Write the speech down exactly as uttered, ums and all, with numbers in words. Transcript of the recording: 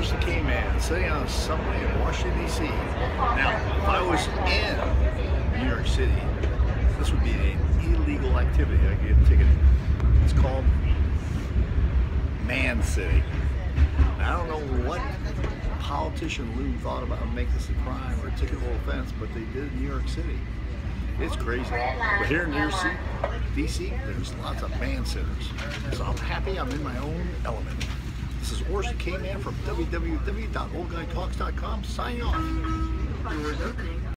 Horse the K-Man sitting on a subway in Washington, D C Now, if I was in New York City, this would be an illegal activity. I get ticketed. It's called Man City. Now, I don't know what politician Lou thought about making this a crime or a ticketable offense, but they did in New York City. It's crazy. But here in New York D C, there's lots of man sitters. So I'm happy I'm in my own element. This is Horse the K-Man from w w w dot old guy talks dot com signing off.